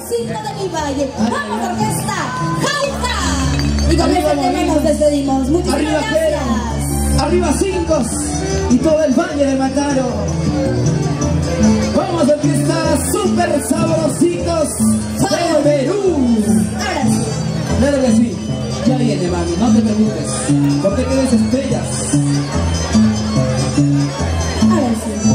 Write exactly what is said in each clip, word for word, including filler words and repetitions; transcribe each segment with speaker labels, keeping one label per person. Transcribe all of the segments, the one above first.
Speaker 1: saborcito de mi valle. Vamos, orquesta Jauja. Y con este tema nos despedimos. Muchísimas
Speaker 2: arriba
Speaker 1: gracias.
Speaker 2: Queda. Arriba Cinco y todo el valle de Mataro. Vamos, orquesta Super Saborositos de Perú.
Speaker 1: Ahora sí.
Speaker 2: Claro que sí. Ya viene, mami, no te preocupes. No te quedes estrellas.
Speaker 1: Ahora sí.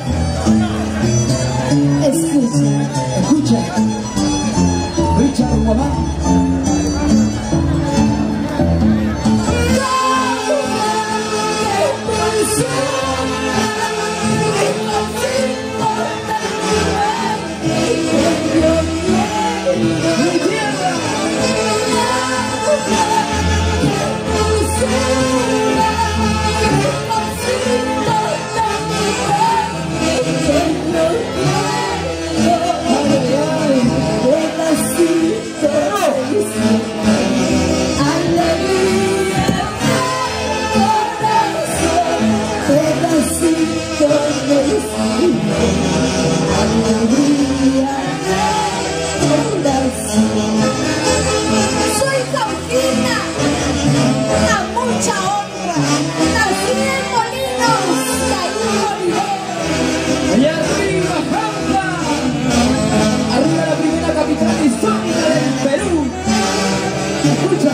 Speaker 1: Escucha.
Speaker 2: Escucha. Richard Guamán.
Speaker 1: Soy Jaujina, a mucha honra, nací en Molinos, y ahí moriré.
Speaker 2: Y arriba, Jauja. Arriba la primera capital histórica del Perú. Escucha.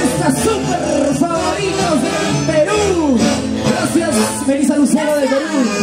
Speaker 2: Super Favoritos del Perú. Gracias, Melissa Lucero de Perú.